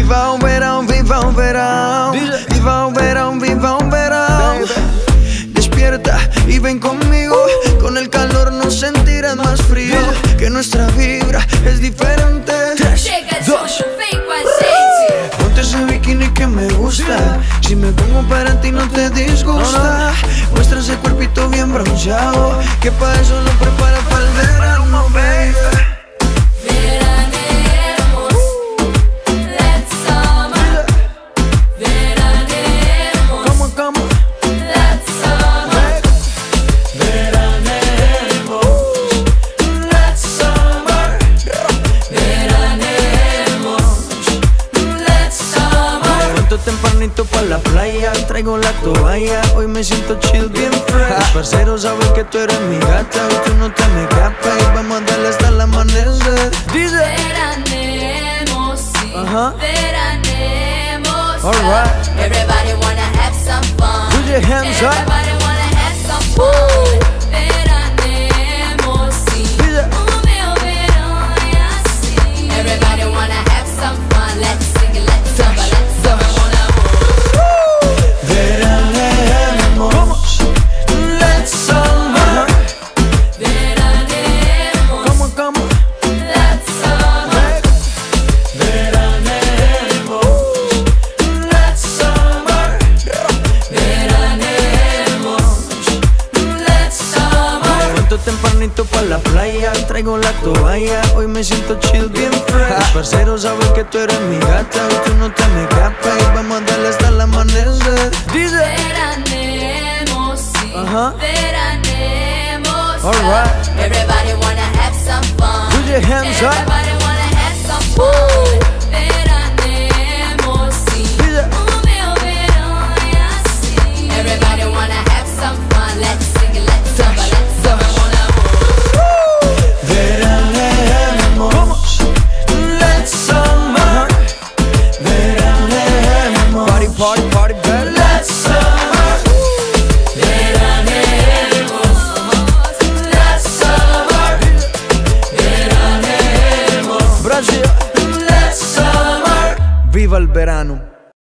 Viva o verão, viva o verão. Viva o verão, viva o verão. Despierta y ven conmigo. Con el calor nos sentirás más frío. Que nuestra vibra es diferente. 3, 2. Ponte ese bikini que me gusta. Si me pongo para ti no te disgusta. Muestra ese cuerpito bien bronceado, que pa' eso lo prepara para el verano, baby. Tempranito pa' la playa, traigo la toalla. Hoy me siento chill, bien fresh. Los parceros saben que tú eres mi gata y tú no te me escapas. Y vamos a darle hasta el amanecer. Dice veranemos, sí, veranemos. Alright. Everybody wanna have some fun. Put your hands up. Everybody wanna have some fun. Veranemos, sí. Dice Meu verão é assim. Everybody wanna have some fun. Let's sing it, let's samba, let's samba. veranemos. Let's summer. Veranemos. Como Let's summer. veranemos. Let's summer. Veranemos. Let's summer. Levanto tempranito pa' la playa, traigo la toalla. Hoy me siento chill, bien fresh. Los parceros saben que tú eres mi gata y tú no te me escapas. Y vamos a darle hasta el amanecer. Dice Veranemos, sí, veranemos. Alright. Everybody wanna have some fun. Put your hands up. Everybody